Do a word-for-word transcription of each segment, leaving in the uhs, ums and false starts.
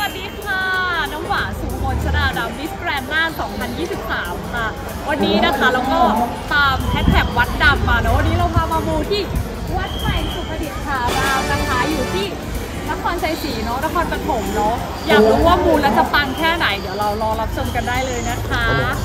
สดีค่ะน้ำหวานสุพลชดาดำมิสแกรนด์น่านสองพันยี่สิบสามค่ะวันนี้นะคะเราก็ตามแฮชแท็กวัดดำมาเนาะวันนี้เราพามามูที่วัดใหม่สุประดิษฐารามนะคะอยู่ที่นครชัยศรีเนาะนครปฐมเนาะอยากรู้ว่ามูแล้วจะปังแค่ไหนเดี๋ยวเรารอรับชมกันได้เลยนะคะ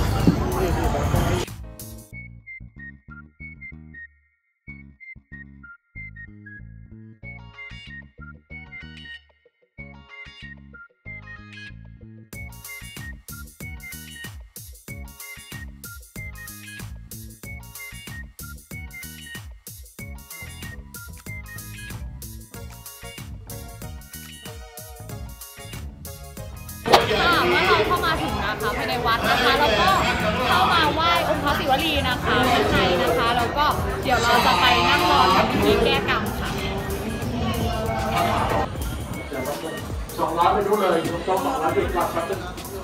ค่ะเมื่อเราเข้ามาถึงนะคะภายในวัดนะคะเราก็เข้ามาไหว้องค์พระศิวลีนะคะด้านในนะคะแล้วก็เดี๋ยวเราจะไปนั่งรอทำพิธีแก้กรรมค่ะสองล้านไปรู้เลยต้องสองล้านเด็กกลับครับ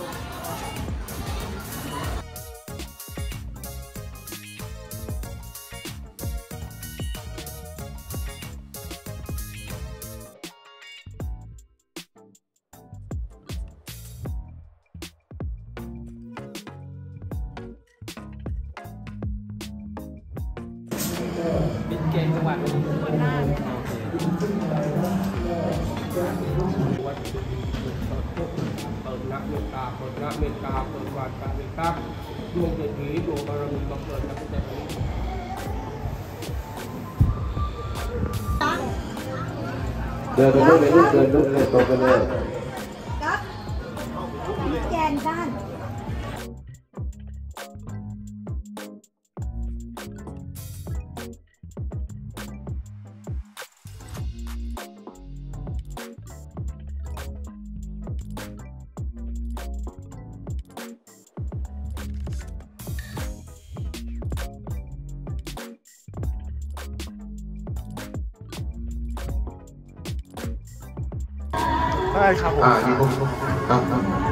บินเก่งจังหวัดคนหน้าเลยค่ะเปิดนักเมตตาเปิดนักเมตตาเปิดวาจาเมตตาดวงเศรษฐีดวงบารมีบังเกิดนักเศรษฐีเดินไปเรื่อยๆเดินเรื่อยๆตรงไปเลยครับแกนด้านได้ครับผมครับ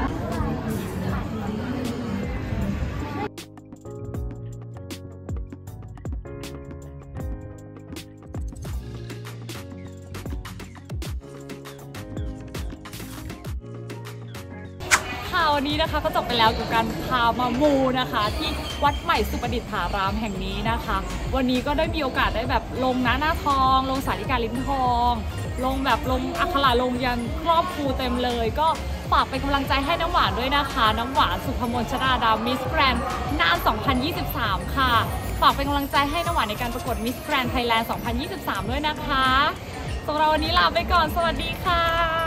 ค่ะวันนี้นะคะก็จบไปแล้วกับการพามามูนะคะที่วัดใหม่สุประดิษฐารามแห่งนี้นะคะวันนี้ก็ได้มีโอกาสได้แบบลงหน้าหน้าทองลงสาริกาลิ้นทองลงแบบลงอัคระลงยันครอบครูเต็มเลยก็ฝากเป็นกำลังใจให้น้ำหวานด้วยนะคะน้ำหวานสุพมลชดาดามิสแกรนด์น่านสองพันยี่สิบสามค่ะฝากเป็นกำลังใจให้น้ำหวานในการประกวดมิสแกรนด์ไทยแลนด์สองพันยี่สิบสามด้วยนะคะสำหรับวันนี้ลาไปก่อนสวัสดีค่ะ